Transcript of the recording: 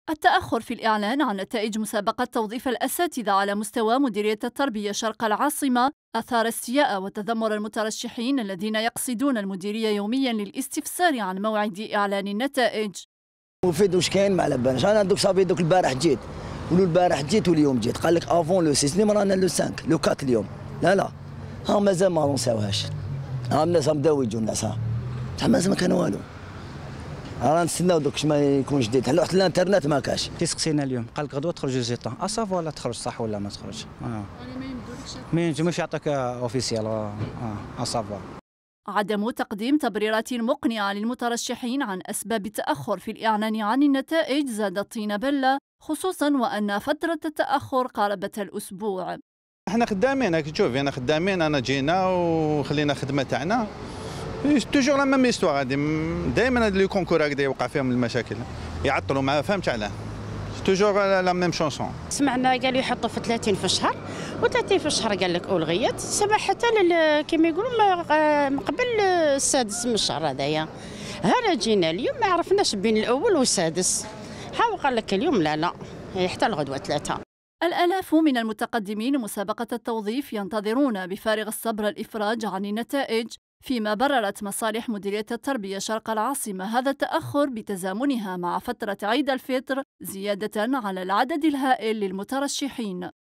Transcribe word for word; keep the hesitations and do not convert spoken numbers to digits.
التأخر في الإعلان عن نتائج مسابقة توظيف الأساتذة على مستوى مديرية التربية شرق العاصمة أثار استياء وتذمر المترشحين الذين يقصدون المديرية يوميا للاستفسار عن موعد إعلان النتائج. مفيد واش كاين ما على بالناش. انا دوك صافي دوك البارح جيت ولو البارح جيت واليوم جيت قال لك افون لو ستة اليوم رانا لو خمسة لو أربعة اليوم. لا لا ها مازال ما لونساوهاش. ها الناس بداو يجوا الناس ها مازال ما كان والو. رانا نستناو دوك اش ما يكون جديد. حلو حتى الانترنت ما كاش. تسقسينا اليوم قال لك غدوه تخرج جوزيطا اسافو ولا تخرج صح ولا ما تخرج. اه ما يمدولكش ما ينجمش يعطيك اوفيسيال اه اسافو. عدم تقديم تبريرات مقنعة للمترشحين عن أسباب التأخر في الإعلان عن النتائج زاد الطين بلة، خصوصا وأن فترة التأخر قاربت الأسبوع. احنا خدامين هاك تشوفي انا خدامين انا جينا وخلينا خدمه تاعنا توجور لا ميم استوار هادي دائما هاد لي كونكور هكذا يوقع فيهم المشاكل يعطلوا ما فهمتش علاه توجور لا ميم شونسون. سمعنا قالوا يحطوا في ثلاثين في الشهر و30 في الشهر قال لك ألغيت سمع حتى كما يقولوا قبل السادس من الشهر هذايا. هنا جينا اليوم ما عرفناش بين الاول والسادس ها قال لك اليوم لا لا حتى الغدوه ثلاثه. الآلاف من المتقدمين مسابقة التوظيف ينتظرون بفارغ الصبر الإفراج عن النتائج، فيما بررت مصالح مديرية التربية شرق العاصمة هذا التأخر بتزامنها مع فترة عيد الفطر زيادة على العدد الهائل للمترشحين.